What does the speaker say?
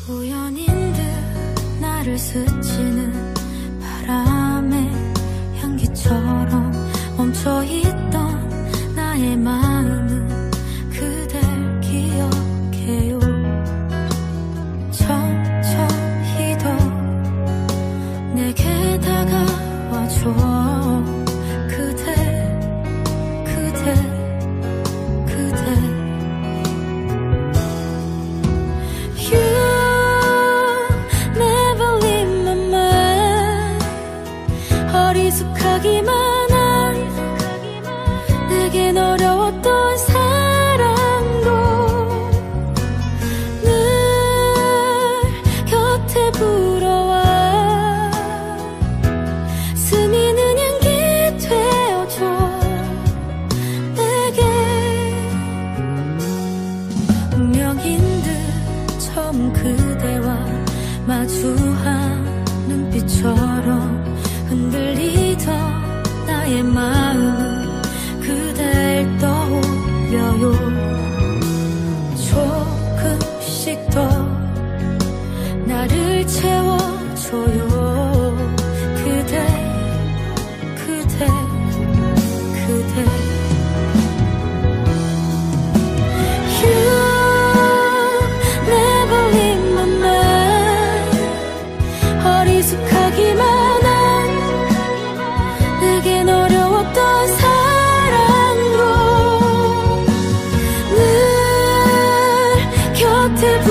우연인 듯 나를 스치는 바람의 향기처럼 멈춰있던 나의 마음은 그댈 기억해요. 천천히 더 내게 다가와줘. 그대 You never leave my mind. 어리숙하기만 한 내겐 어려웠던 사랑도 늘 곁에 불어와 스미는 향기 되어줘 내게. 운명인 듯 처음 그대와 마주한 눈빛처럼 흔들리던 나의 마음은 그댈 떠올려요. 조금씩 더 나를 채워줘요. 그대 You never leave my mind. 어리숙하기만 한 내겐 어려웠던 사랑도 늘 곁에